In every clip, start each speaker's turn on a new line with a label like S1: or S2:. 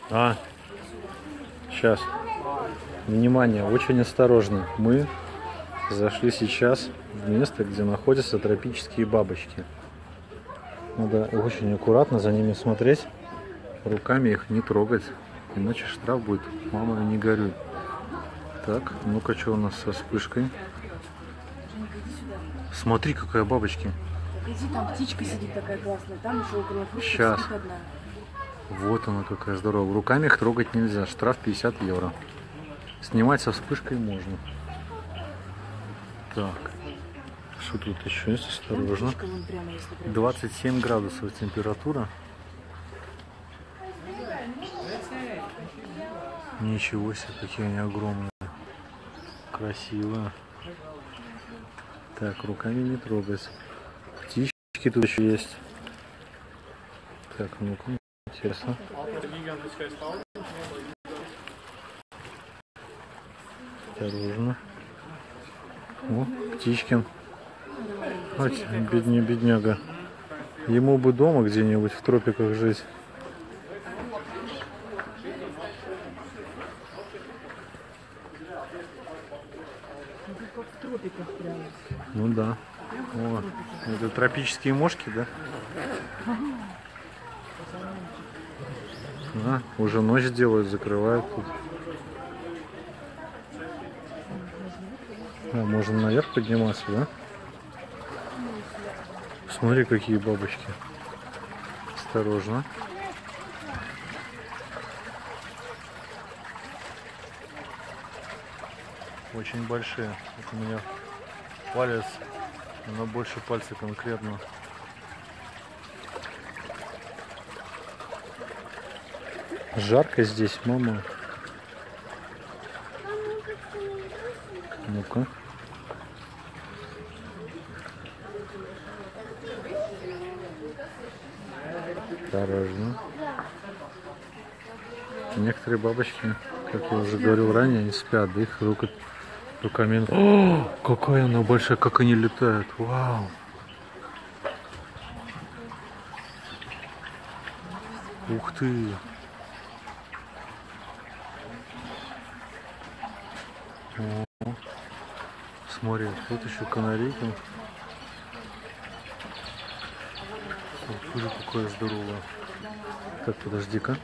S1: Сейчас. Внимание, очень осторожно. Мы зашли сейчас в место, где находятся тропические бабочки. Надо очень аккуратно за ними смотреть, руками их не трогать, иначе штраф будет. Мама, не горюй. Так, ну-ка, что у нас со вспышкой? Смотри, какая бабочки.
S2: Иди, там птичка сидит такая классная, там еще около фруктов
S1: Сейчас.
S2: сидит одна.
S1: Вот она какая здоровая. Руками их трогать нельзя. Штраф 50 евро. Снимать со вспышкой можно. Так. Что тут еще есть? Осторожно. 27 градусов температура. Ничего себе, какие они огромные. Красивые. Так, руками не трогать. Птички тут еще есть. Так, ну-ка, интересно. Осторожно. О, Птичкин. Вот, бедняга. Ему бы дома где-нибудь в тропиках жить.
S2: В тропиках прямо.
S1: Ну да. О, это тропические мошки, да? А, уже ночь делают, закрывают тут. А, можно наверх подниматься, да? Смотри, какие бабочки. Осторожно. Очень большие. Вот у меня палец, но больше пальца конкретно. Жарко здесь, мама. Ну-ка. Осторожно. Некоторые бабочки, как я уже говорил ранее, они спят, да их руками. О, какая она большая, как они летают. Вау. Ух ты. О, смотри, тут еще канарейки. Смотри, какое здоровое. Так, подожди-ка.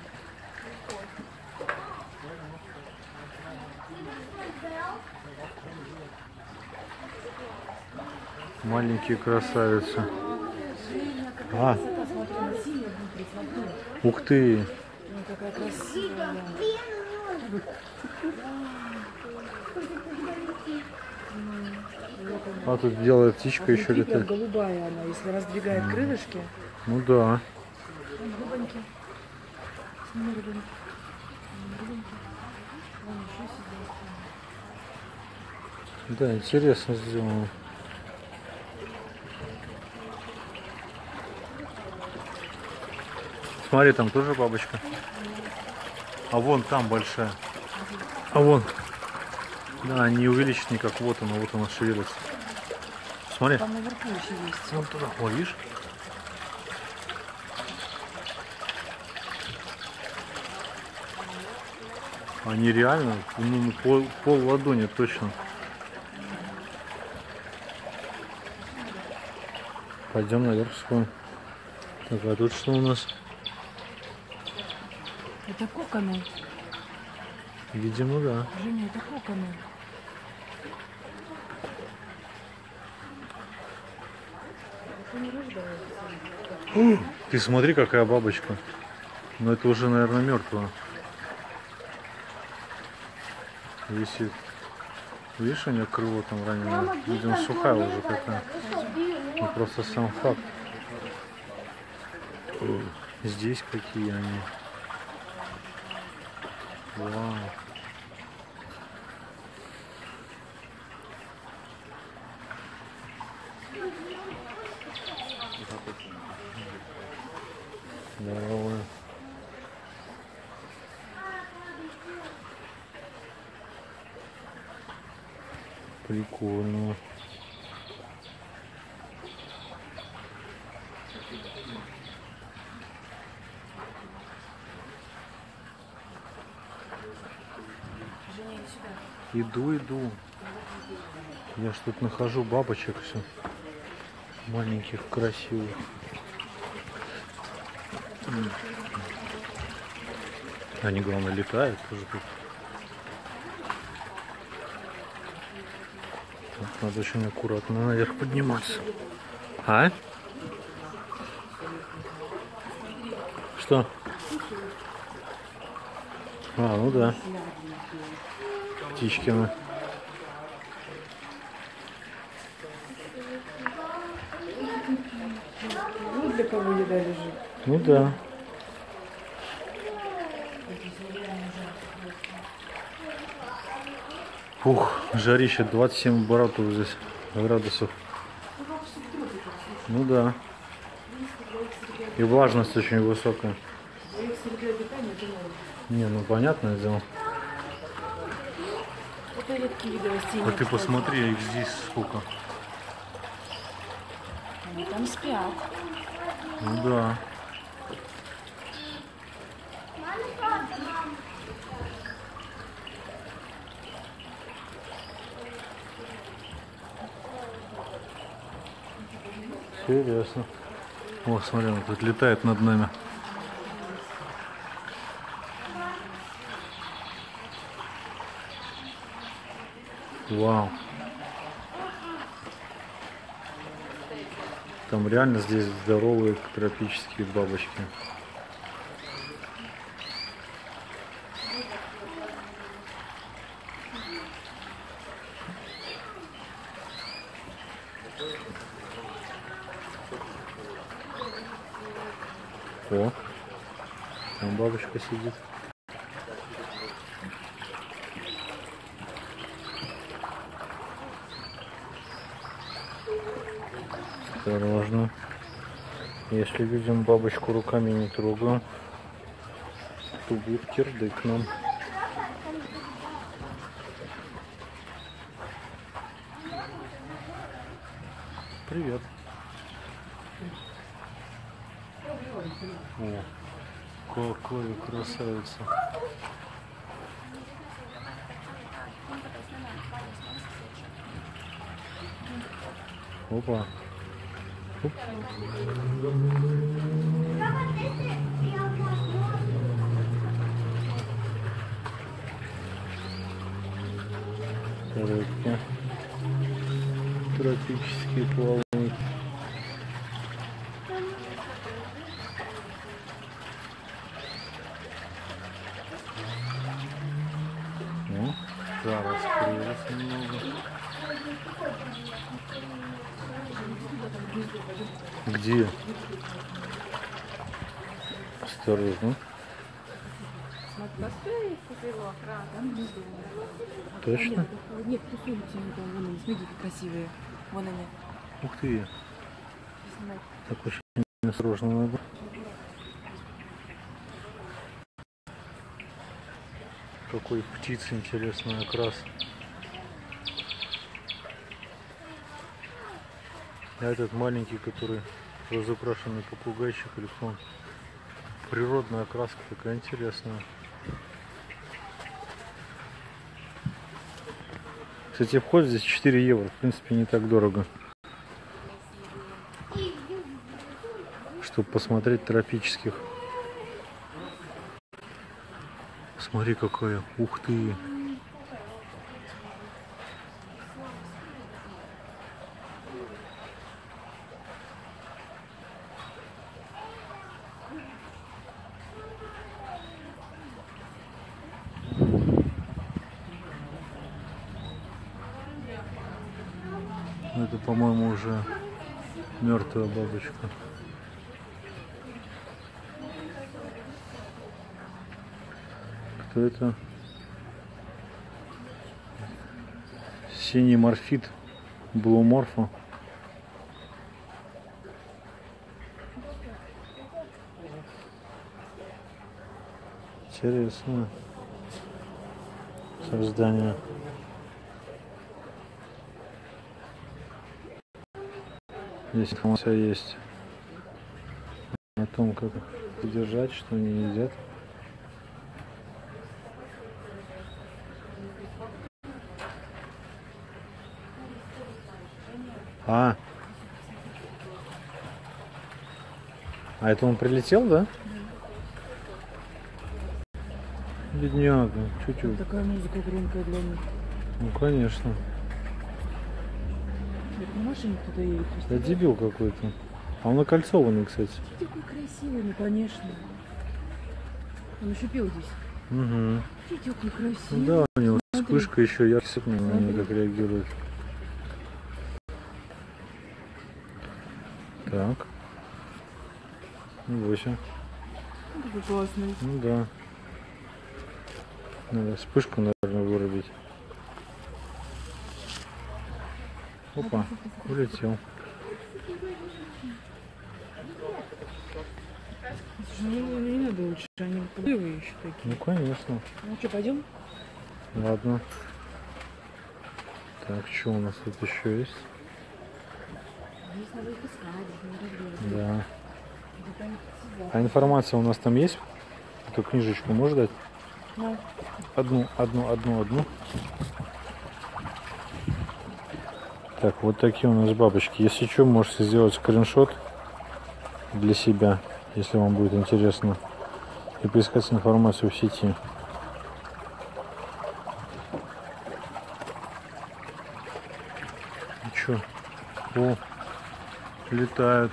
S1: Маленькие красавицы. А. Ух ты.
S2: Какая красивая.
S1: А тут делает птичка еще летает.
S2: Голубая она, если раздвигает крылышки.
S1: Ну да. Да, интересно сделано. Смотри, там тоже бабочка. А вон там большая. А вон. Да, не увеличить никак. Вот она шевелится. Смотри.
S2: Там наверху еще есть.
S1: Вон туда. О, видишь? Они реально, ну, пол ладони точно. Пойдем наверх сходим. Так, а тут что у нас?
S2: Это коконы.
S1: Видимо, да.
S2: Женя, это коконы.
S1: Ты смотри, какая бабочка. Но это уже, наверное, мертвая. Висит. Видишь, у нее крыло там ранено. Видимо, сухая уже какая. Ну, просто сам факт. Здесь какие они. Вау. Здорово. Прикольно. Иду, иду. Я ж тут нахожу бабочек все. Маленьких, красивых. Они, главное, летают тоже тут. Так, надо очень аккуратно наверх подниматься. А? Что? А, ну да. Птичкина.
S2: Ну, для кого еда лежит.
S1: Ну да. Ух, жарище 27 оборотов здесь градусов. Ну да. И влажность очень высокая. Не, ну понятное дело.
S2: Это редкие виды растений.
S1: Вот ты
S2: кстати.
S1: посмотри, их здесь сколько.
S2: Они там спят.
S1: Ну да. Интересно. О, смотри, он тут летает над нами. Вау. Там реально здесь здоровые тропические бабочки. О, там бабочка сидит. Осторожно. Если видим бабочку, руками не трогаем, то будет кирдык нам. Привет. О, какая красавица. Опа. Оп. Рыбки. Тропические плавники. Ну, да, раскрылось немного. Где? Осторожно.
S2: Там внизу.
S1: Точно?
S2: Нет, тусуются они там, вон они, смотрите, как красивые. Вон они.
S1: Ух ты.
S2: Снимай.
S1: Так очень осторожно надо. Какой птицы интересный окрас. А этот маленький, который разукрашенный попугайчик или кто он? Природная окраска такая интересная. Кстати, вход здесь 4 евро. В принципе, не так дорого. Чтобы посмотреть тропических. Смотри, какая. Ух ты. Это, по-моему, уже мертвая бабочка. Кто это? Синий морфит блуморфа. Интересное создание. Здесь информация есть о том, как содержать, что они едят. А. А это он прилетел, да? Бедняга, чуть-чуть.
S2: Такая музыка громкая для них.
S1: Ну, конечно.
S2: Это на машине кто-то едет.
S1: Да дебил какой-то. А он окольцованный, кстати.
S2: Такой красивый, ну конечно. Он еще пил здесь.
S1: Угу.
S2: Видите, какой красивый.
S1: Ну да, у него
S2: Смотри.
S1: вспышка еще яркий, они как реагируют. Так. 8.
S2: Такой классный.
S1: Ну да. Надо вспышку, наверное, вырубить. Опа, улетел.
S2: Слушай, ну не надо лучше, они плывые еще такие.
S1: Ну конечно.
S2: Ну что, пойдем?
S1: Ладно. Так, что у нас тут еще есть?
S2: Здесь надо их искать, их надо
S1: Да.
S2: где-то они сидят.
S1: А информация у нас там есть? Эту книжечку можешь дать?
S2: Ну,
S1: Одну. Так, вот такие у нас бабочки. Если что, можете сделать скриншот для себя, если вам будет интересно, и поискать информацию в сети. И чё? О, летают.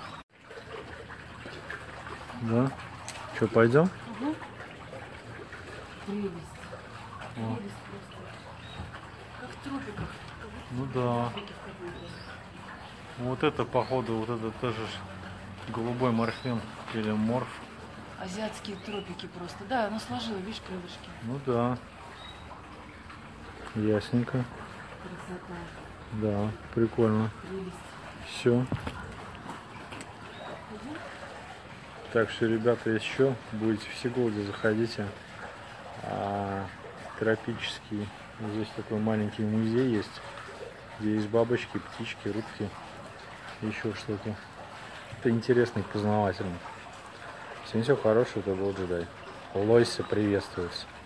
S1: Да? Что, пойдем?
S2: ага. Прелесть.
S1: О.
S2: Прелесть просто. Как в тропиках.
S1: Ну да. Вот это, походу, вот это тоже ж голубой морфин или морф.
S2: Азиатские тропики просто. Да, она сложила, видишь, крылышки.
S1: Ну да. Ясненько.
S2: Красота.
S1: Да, прикольно.
S2: Прелесть.
S1: Все. Так что, ребята, еще будете в Сигулде, заходите. Тропический. Здесь такой маленький музей есть, где есть бабочки, птички, рыбки, еще что-то. Это интересно и познавательно. Всем всего хорошего, это был Джедай. Лойса приветствуется.